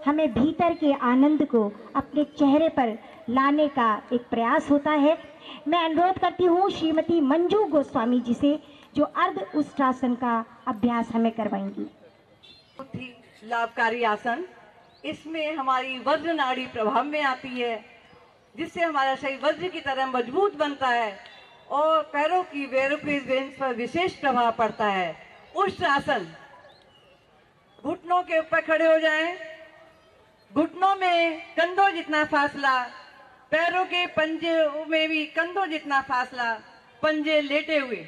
हमें भीतर के आनंद को अपने चेहरे पर लाने का एक प्रयास होता है। मैं अनुरोध करती हूँ श्रीमती मंजू गोस्वामी जी से, जो अर्ध उष्ट्रासन का अभ्यास हमें करवाएंगी। बहुत ही लाभकारी आसन, इसमें हमारी वज्र नाड़ी प्रभाव में आती है, जिससे हमारा शरीर वज्र की तरह मजबूत बनता है और पैरों की वेरोक्रेज वेन्स पर विशेष प्रभाव पड़ता है। उष्ट्रासन, घुटनों के ऊपर खड़े हो जाएं, घुटनों में कंधों जितना फासला, पैरों के पंजे में भी कंधों जितना फासला, पंजे लेटे हुए,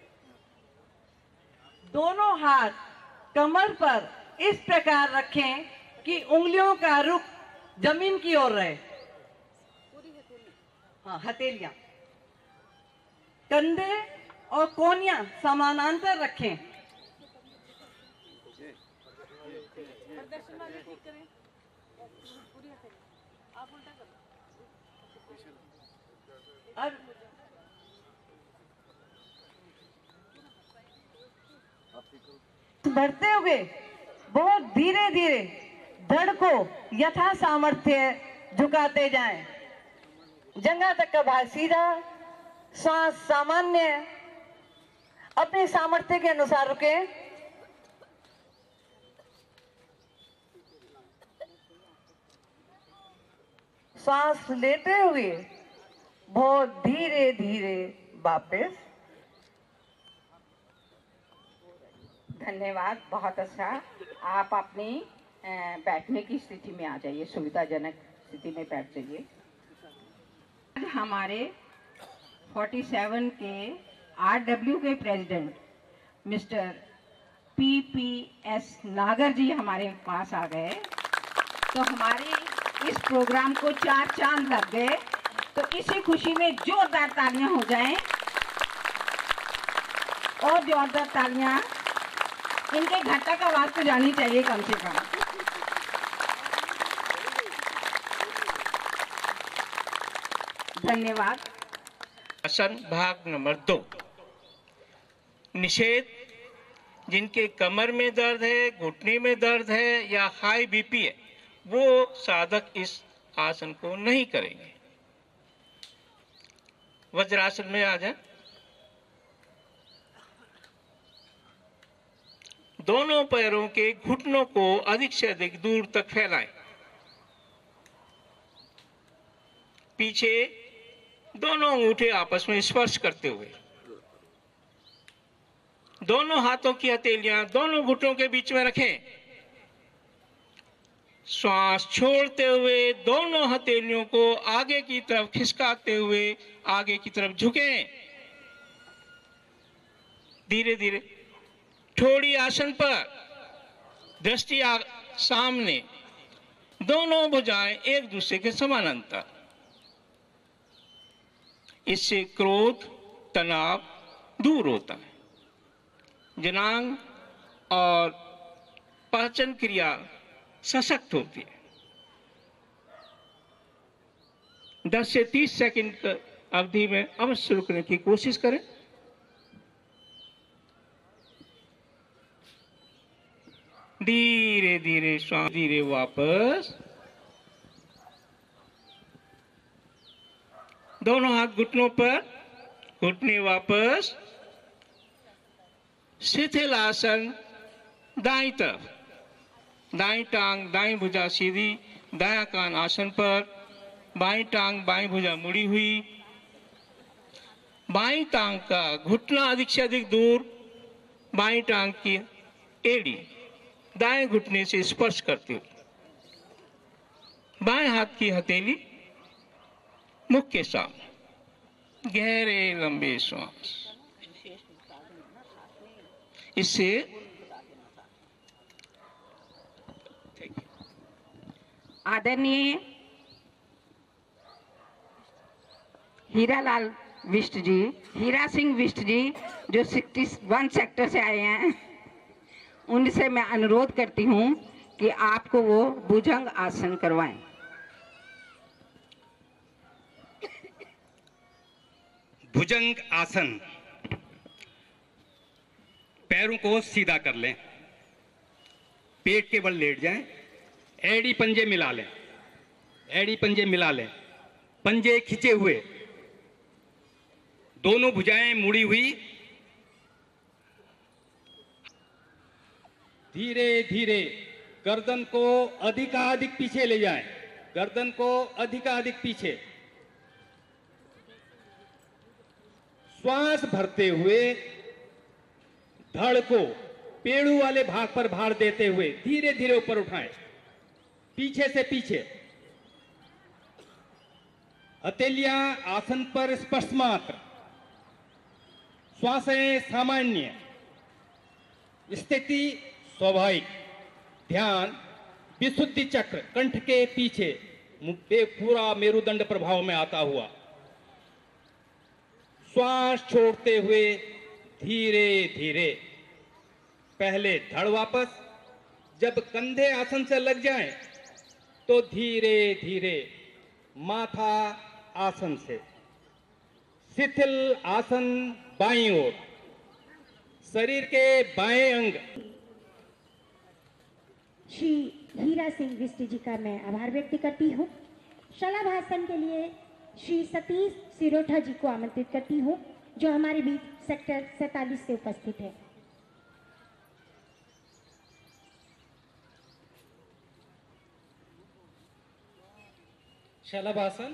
दोनों हाथ कमर पर इस प्रकार रखें कि उंगलियों का रुख जमीन की ओर रहे। हाँ, हथेलियां, कंधे और कोहनियां समानांतर रखें। अब बढ़ते हुए बहुत धीरे धीरे धड़ को यथा सामर्थ्य झुकाते जाएं। जंघा तक का भाग सीधा, श्वास सामान्य, अपने सामर्थ्य के अनुसार रुकें। श्वास लेते हुए बहुत धीरे धीरे वापस। धन्यवाद, बहुत अच्छा। आप अपनी बैठने की स्थिति में आ जाइए, सुविधाजनक स्थिति में बैठ जाइए। हमारे 47 के RW के प्रेसिडेंट मिस्टर PPS नागर जी हमारे पास आ गए, तो हमारे इस प्रोग्राम को 4 चांद लग गए। तो इसी खुशी में जोरदार तालियां हो जाएं, और जोरदार तालियां इनके घंटा का आवाज तो जानी चाहिए कम से कम। धन्यवाद। आसन भाग नंबर 2। निषेध, जिनके कमर में दर्द है, घुटने में दर्द है या हाई बीपी है, वो साधक इस आसन को नहीं करेंगे। वज्रासन में आ जाए। दोनों पैरों के घुटनों को अधिक से अधिक दूर तक फैलाएं। पीछे दोनों अंगूठे आपस में स्पर्श करते हुए, दोनों हाथों की हथेलियां दोनों घुटनों के बीच में रखें। श्वास छोड़ते हुए दोनों हथेलियों को आगे की तरफ खिसकाते हुए आगे की तरफ झुकें। धीरे धीरे ठोड़ी आसन पर, दृष्टि सामने, दोनों भुजाएं एक दूसरे के समानांतर। इससे क्रोध, तनाव दूर होता है। जनांग और पाचन क्रिया सशक्त होती है। 10 से 30 सेकंड अवधि में अवश्य रुकने की कोशिश करें। धीरे धीरे श्वास, धीरे वापस। दोनों हाथ घुटनों पर, घुटने वापस। शिथिल आसन, दाईं तरफ, दाईं टांग दाईं भुजा सीधी, दायां कान आसन पर, बाईं टांग बाईं भुजा मुड़ी हुई, बाईं टांग का घुटना अधिक से अधिक दूर, बाईं टांग की एड़ी दाएं घुटने से स्पर्श करती हुई, बाएं हाथ की हथेली मुख के सामने। गहरे लंबे श्वास। इससे आदरणीय हीरालाल विष्ट जी, हीरा सिंह विष्ट जी, जो 61 सेक्टर से आए हैं, उनसे मैं अनुरोध करती हूं कि आपको वो भुजंग आसन करवाएं। भुजंग आसन। पैरों को सीधा कर लें, पेट के बल लेट जाएं, एड़ी पंजे मिला लें, एड़ी पंजे मिला लें, पंजे खिंचे हुए, दोनों भुजाएं मुड़ी हुई, धीरे धीरे गर्दन को अधिकाधिक पीछे ले जाएं, गर्दन को अधिकाधिक पीछे, श्वास भरते हुए धड़ को पेड़ू वाले भाग पर भार देते हुए धीरे धीरे ऊपर उठाएं, पीछे से पीछे। हथेलियां आसन पर स्पष्ट मात्र, श्वासें सामान्य, स्थिति स्वाभाविक, ध्यान विशुद्धि चक्र कंठ के पीछे, पूरा मेरुदंड प्रभाव में आता हुआ। श्वास छोड़ते हुए धीरे धीरे पहले धड़ वापस, जब कंधे आसन से लग जाएं तो धीरे धीरे माथा आसन से, शिथिल आसन बाईं ओर, शरीर के बाएं अंग। श्री हीरा सिंह विष्ट जी का मैं आभार व्यक्त करती हूँ। शलाभासन के लिए श्री सतीश सिरोठा जी को आमंत्रित करती हूँ, जो हमारे बीच सेक्टर 47 से उपस्थित है। शलभासन,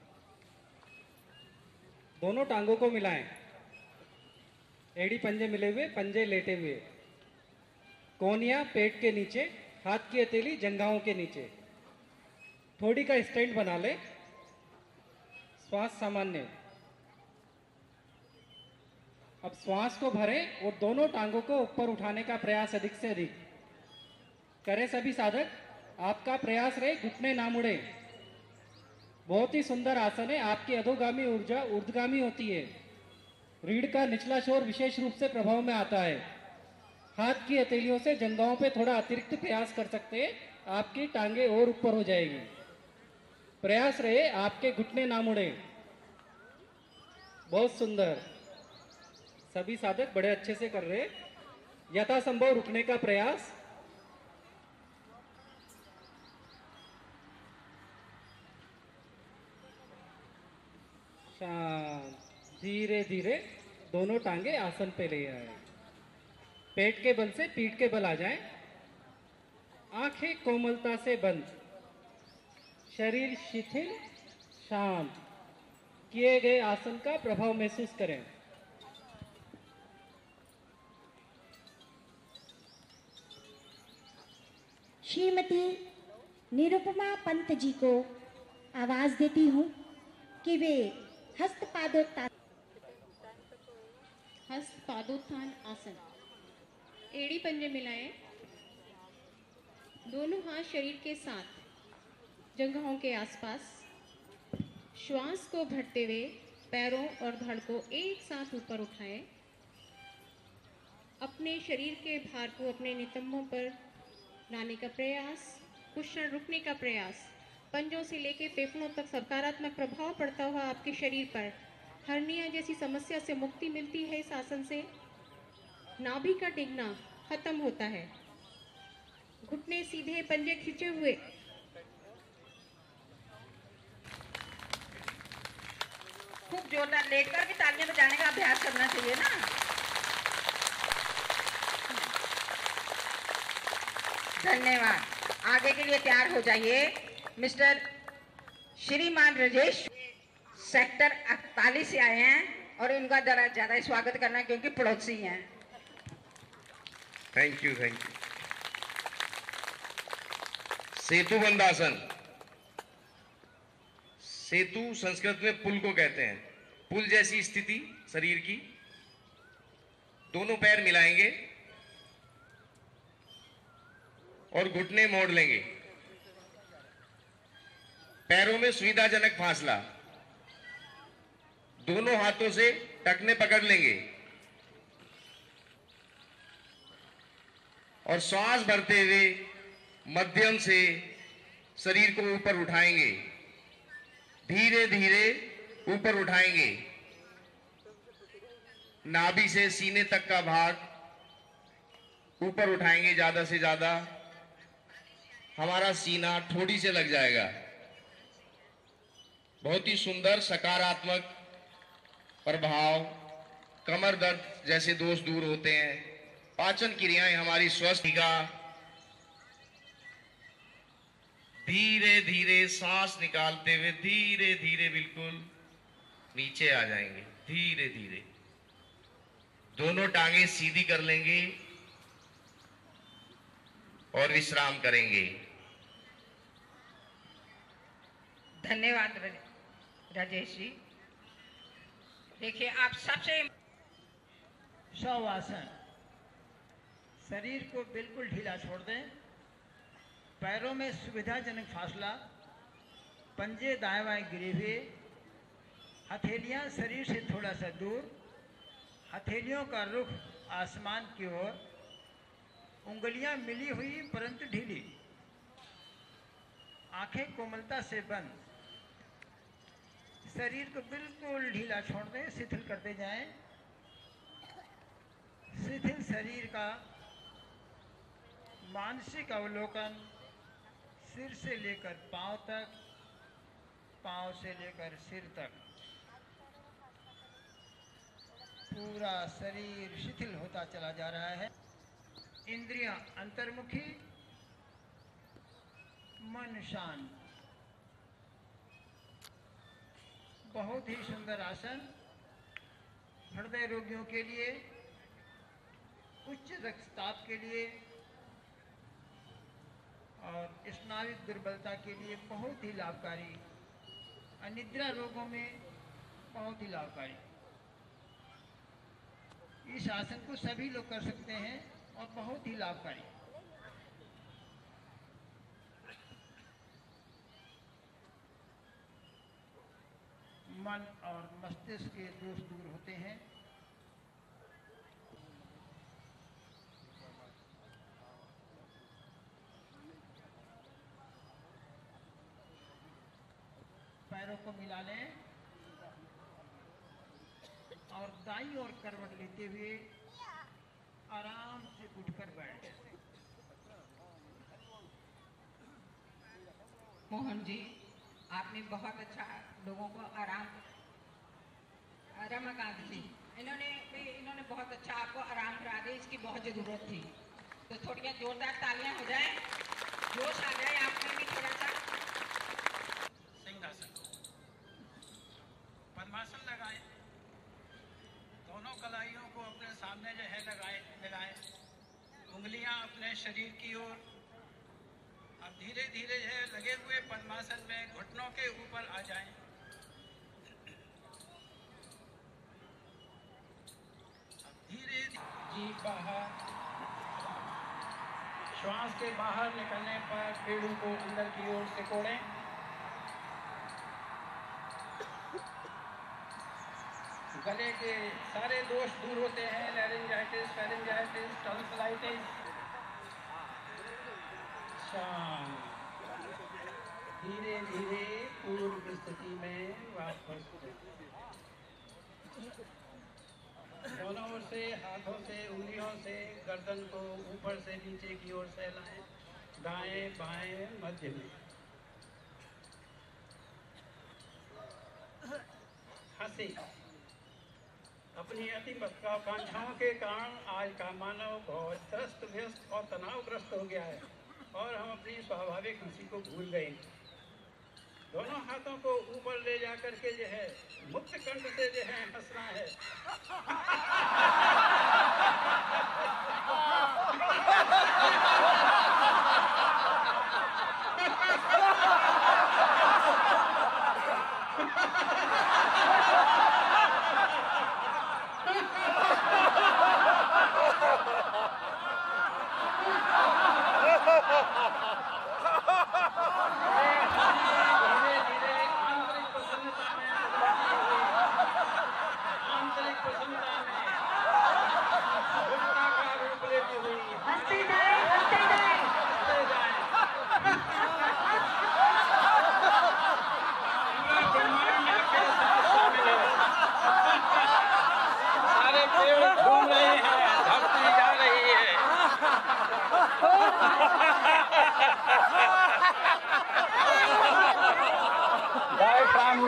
दोनों टांगों को मिलाएं, एड़ी पंजे मिले हुए, पंजे लेटे हुए, कोहनियां पेट के नीचे, हाथ की हथेली जंघाओं के नीचे, थोड़ी का स्टैंड बना ले, श्वास सामान्य। अब श्वास को भरें और दोनों टांगों को ऊपर उठाने का प्रयास अधिक से अधिक करें। सभी साधक, आपका प्रयास रहे घुटने ना मुड़े। बहुत ही सुंदर आसन है। आपकी अधोगामी ऊर्जा ऊर्ध्वगामी होती है। रीढ़ का निचला छोर विशेष रूप से प्रभाव में आता है। हाथ की हथेलियों से जंघाओं पे थोड़ा अतिरिक्त प्रयास कर सकते हैं, आपकी टांगे और ऊपर हो जाएगी। प्रयास रहे आपके घुटने ना मुड़े। बहुत सुंदर, सभी साधक बड़े अच्छे से कर रहे। यथासंभव रुकने का प्रयास। शांत, धीरे धीरे दोनों टांगे आसन पे ले आए। पेट के बल से पीठ के बल आ जाएं। आंखें कोमलता से बंद, शरीर शिथिल, शांत। किए गए आसन का प्रभाव महसूस करें। श्रीमती निरुपमा पंत जी को आवाज देती हूँ कि वे हस्तपादोत्थान आसन। एड़ी पंजे मिलाएं, दोनों हाथ शरीर के साथ जंघाओं के आसपास। श्वास को भरते हुए पैरों और धड़ को एक साथ ऊपर उठाएं। अपने शरीर के भार को अपने नितंबों पर लाने का प्रयास, कुछ क्षण रुकने का प्रयास। पंजों से लेकर फेफड़ों तक सकारात्मक प्रभाव पड़ता हुआ आपके शरीर पर हर्निया जैसी समस्या से मुक्ति मिलती है। इस आसन से नाभि का डिगना खत्म होता है। घुटने सीधे, पंजे खींचे हुए। खूब जोरदार लेटकर भी तालियां बजाने का अभ्यास करना चाहिए ना। धन्यवाद। आगे के लिए तैयार हो जाइए। मिस्टर श्रीमान राजेश सेक्टर 48 से आए हैं और उनका जरा ज्यादा स्वागत करना क्योंकि पड़ोसी हैं। Thank you, thank you. सेतु बंधासन। सेतु संस्कृत में पुल को कहते हैं। पुल जैसी स्थिति शरीर की। दोनों पैर मिलाएंगे और घुटने मोड़ लेंगे। पैरों में सुविधाजनक फासला। दोनों हाथों से टखने पकड़ लेंगे और श्वास भरते हुए मध्यम से शरीर को ऊपर उठाएंगे। धीरे धीरे ऊपर उठाएंगे। नाभि से सीने तक का भाग ऊपर उठाएंगे ज्यादा से ज्यादा। हमारा सीना ठोड़ी से लग जाएगा। बहुत ही सुंदर सकारात्मक प्रभाव, कमर दर्द जैसे दोष दूर होते हैं, पाचन क्रियाएं हमारी स्वस्थ का, धीरे धीरे सांस निकालते हुए धीरे धीरे बिल्कुल नीचे आ जाएंगे। धीरे धीरे दोनों टांगे सीधी कर लेंगे और विश्राम करेंगे। धन्यवाद राजेश जी। देखिए, आप सबसे शवासन, शरीर को बिल्कुल ढीला छोड़ दें, पैरों में सुविधाजनक फासला, पंजे दाएं बाएं गिरे हुए, हथेलियां शरीर से थोड़ा सा दूर, हथेलियों का रुख आसमान की ओर, उंगलियां मिली हुई परंतु ढीली, आंखें कोमलता से बंद, शरीर को बिल्कुल ढीला छोड़ दें, शिथिल करते जाएं। शिथिल शरीर का मानसिक अवलोकन सिर से लेकर पांव तक, पांव से लेकर सिर तक, पूरा शरीर शिथिल होता चला जा रहा है। इंद्रियां अंतर्मुखी, मन शांत। बहुत ही सुंदर आसन हृदय रोगियों के लिए, उच्च रक्तचाप के लिए और स्नायु दुर्बलता के लिए बहुत ही लाभकारी, अनिद्रा रोगों में बहुत ही लाभकारी। इस आसन को सभी लोग कर सकते हैं और बहुत ही लाभकारी। मन और मस्तिष्क के दोष दूर होते हैं। पैरों को मिला लें और दाईं ओर करवट लेते हुए आराम से उठकर बैठ जाएं। मोहन जी, आपने बहुत अच्छा लोगों को आराम, रमाकांत जी इन्होंने बहुत अच्छा आपको आराम करा दिया, इसकी बहुत ज़रूरत थी। तो थोड़ी जोरदार तालियां हो जाए, जोश आ जाए आप में भी थोड़ा सा। सिंहासन, पद्मासन लगाएं, दोनों कलाइयों को अपने सामने जो है लगाएं, उंगलियां अपने शरीर की ओर। अब धीरे धीरे जो है लगे हुए पद्मासन में घुटनों के ऊपर आ जाएं। अब धीरे जीभ बाहर, श्वास के बाहर निकलने पर पेड़ों को अंदर की ओर सिकोड़ें। गले के सारे दोष दूर होते हैं, लैरिंजाइटिस, फेरिंजाइटिस, टॉन्सिलाइटिस। धीरे धीरे पूर्व स्थिति में वापस दोनों ओर से, हाथों से, उंगलियों से गर्दन को ऊपर से नीचे की ओर सहलाएं, दाएं बाएं मध्य में। हंसी। अपनी अति महत्वाकांक्षाओं के कारण आज का मानव बहुत त्रस्त व्यस्त और तनावग्रस्त हो गया है और हम अपनी स्वाभाविक हंसी को भूल गए। दोनों हाथों को ऊपर ले जाकर के जो है मुक्त कंठ से जो है हंसना है। हंसते जाए, हंसते जाए।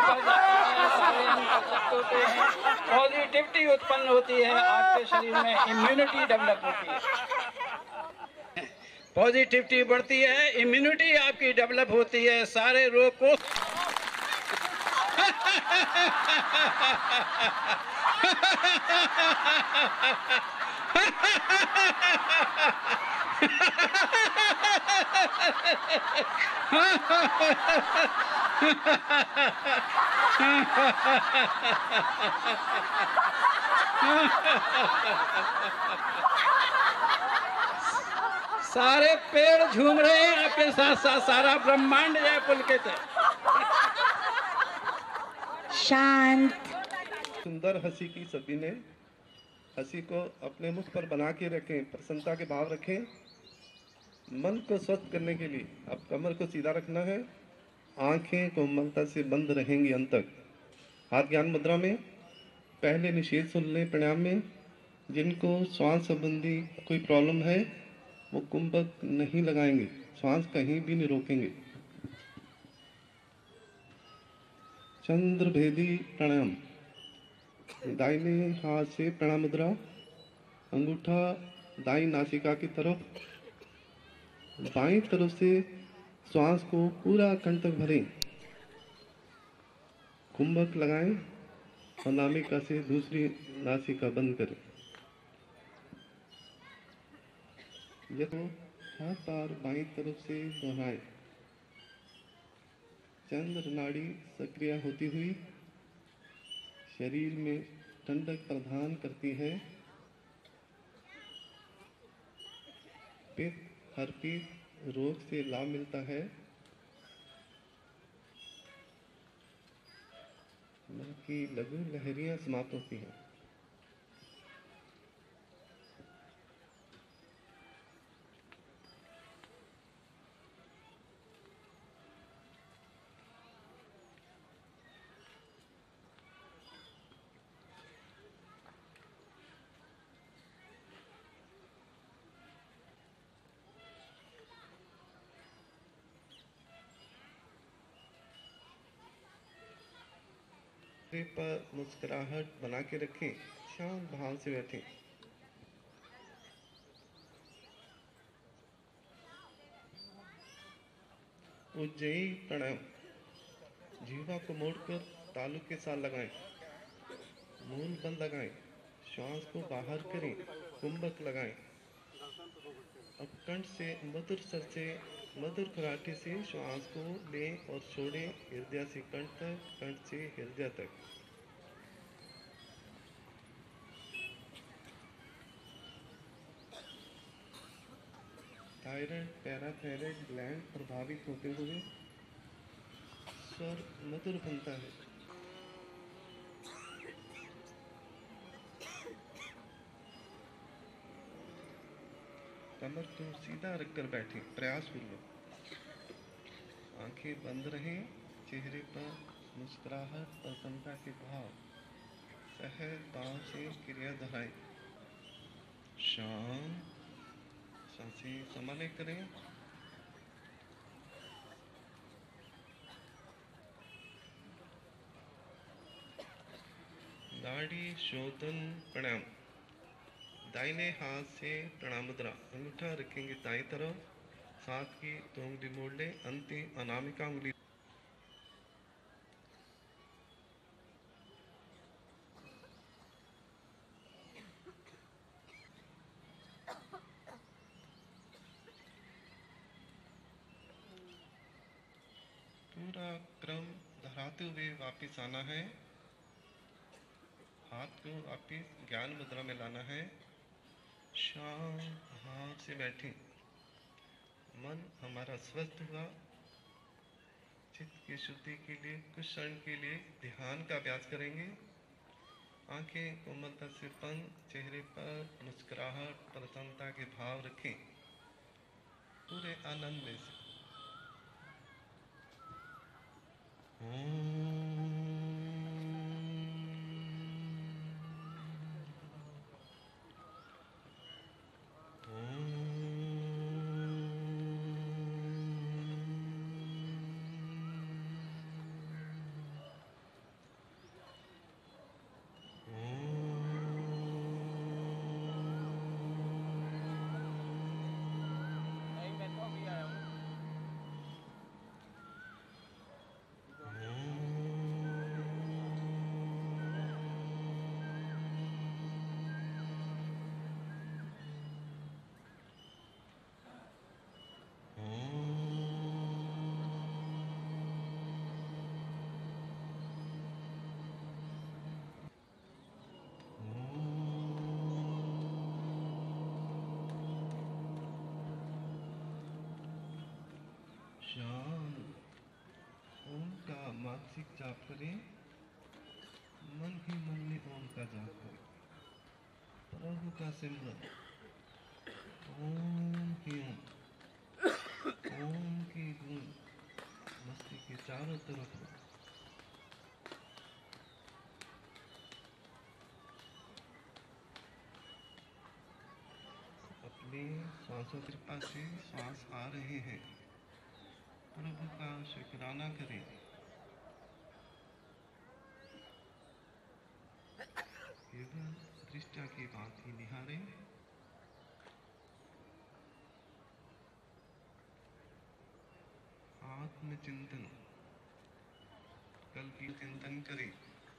ऊपर जाती है, सारे अंग परफेक्ट होते हैं, पॉजिटिविटी उत्पन्न होती है, आपके शरीर में इम्यूनिटी डेवलप होती है, पॉजिटिविटी बढ़ती है, इम्यूनिटी आपकी डेवलप होती है, सारे रोग को सारे पेड़ झूम रहे हैं आपके साथ साथ, सारा ब्रह्मांड जय पुलकित है। शांत। सुंदर हंसी की सभी ने हंसी को अपने मुख पर बना के रखें, प्रसन्नता के भाव रखें। मन को स्वस्थ करने के लिए अब कमर को सीधा रखना है, आंखें कोमलता से बंद रहेंगी अंत तक। हाथ ज्ञान मुद्रा में पहले निषेध सुन लें प्राणायाम में। जिनको श्वास संबंधी कोई प्रॉब्लम है वो कुंभक नहीं लगाएंगे, श्वास कहीं भी नहीं रोकेंगे। चंद्र भेदी प्राणायाम। दाहिने हाथ से प्रणाम मुद्रा, अंगूठा दाई नासिका की तरफ, बाईं तरफ से श्वास को पूरा कंठ तक भरें, कुंभक लगाएं और नासिका से दूसरी नासिका बंद करें। यह हर बार बाईं तरफ से दोहराएं। चंद्र नाड़ी सक्रिय होती हुई शरीर में ठंडक प्रदान करती है। पित्त हर्पीस रोग से लाभ मिलता है। मन की लघु लहरियां समाप्त होती हैं। चेहरे पर मुस्कुराहट बना के रखें, शांत भाव से बैठें। उज्जयी प्राणायाम। जीवा को मोड़कर तालु के साथ लगाएं, मूल बंद लगाएं, श्वास को बाहर करें, कुंभक लगाएं। अब कंठ से मधुर स्वर से मधुर खराटे से श्वास को लें और छोड़ें, हृदय से कंठ तक, कंठ से हृदय तक। थायराइड पैराथायराइड ग्लैंड प्रभावित होते हुए स्वर मधुर बनता है। कमर को सीधा रखकर बैठें, प्रयास पूर्वक। आंखें बंद रहें, चेहरे पर मुस्कुराहट प्रसन्नता के भाव, सहज भाव से क्रिया दोहराएं। शांत, सांसें संभाले करें। नाड़ी शोधन प्राणायाम। दाहिने हाथ से प्रणाम मुद्रा, अंगूठा रखेंगे दाईं तरफ, साथ की दो उंगली मोड़ लें, अंतिम अनामिका उंगली पूरा क्रम दोहराते हुए वापिस आना है। हाथ को वापिस ज्ञान मुद्रा में लाना है। शांत भाव से बैठें। मन हमारा स्वस्थ हुआ। चित्त की शुद्धि के लिए कुछ क्षण के लिए ध्यान का अभ्यास करेंगे। आंखें कोमलता से बंद, चेहरे पर मुस्कुराहट प्रसन्नता के भाव रखें, पूरे आनंद में से। का मानसिक जाप करें, मन ही मन में ओम का जाप करें, प्रभु का सिमरन, ओम की ओम की गूंज मस्तिष्क के चारों तरफ हो। अपने श्वासों के पास से श्वास आ रहे हैं, प्रभु का शुक्राना करें। केवल दृष्टा की बात ही निहारें। आत्मचिंतन, कल की चिंतन करें।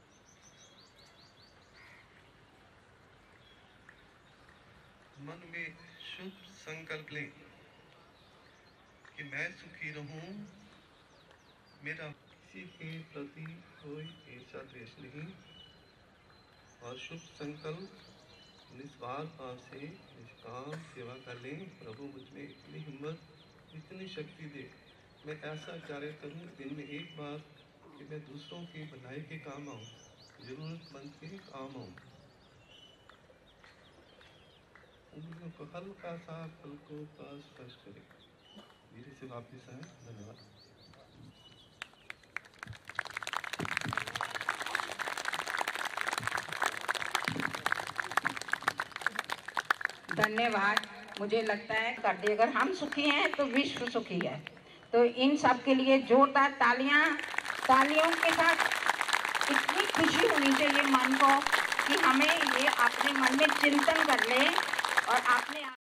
मन में शुभ संकल्प लें कि मैं सुखी रहूं, मेरा किसी के प्रति कोई ईर्ष्या द्वेष नहीं, और शुभ संकल्प निस्वार्थ भाव से निष्काम सेवा कर लें। प्रभु मुझ में इतनी हिम्मत, इतनी शक्ति दे, मैं ऐसा कार्य करूं दिन में एक बार कि मैं दूसरों की भलाई के काम आऊं, जरूरतमंद के काम आऊं। उंगलियों को हल्का सा पलकों का स्पर्श करें। धीरे से वापस आए। धन्यवाद। धन्यवाद। मुझे लगता है कि अगर हम सुखी हैं तो विश्व सुखी है। तो इन सब के लिए जोरदार तालियों के साथ इतनी खुशी होनी चाहिए मन को कि हमें ये अपने मन में चिंतन कर ले और आपने